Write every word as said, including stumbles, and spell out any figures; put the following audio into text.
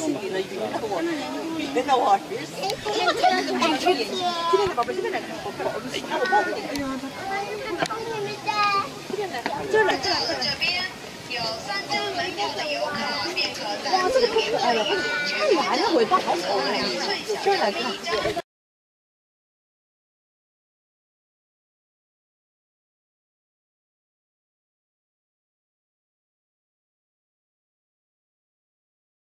鱼了，鱼了我，鱼了我，鱼死！哎，这边，这边的宝贝，这边来看，我抱，我我抱着你。哎呀，这边来，这来，这来，这边有三张门票的游客便可在。哇，这个太可爱了，太蓝了，尾巴好可爱，这来看。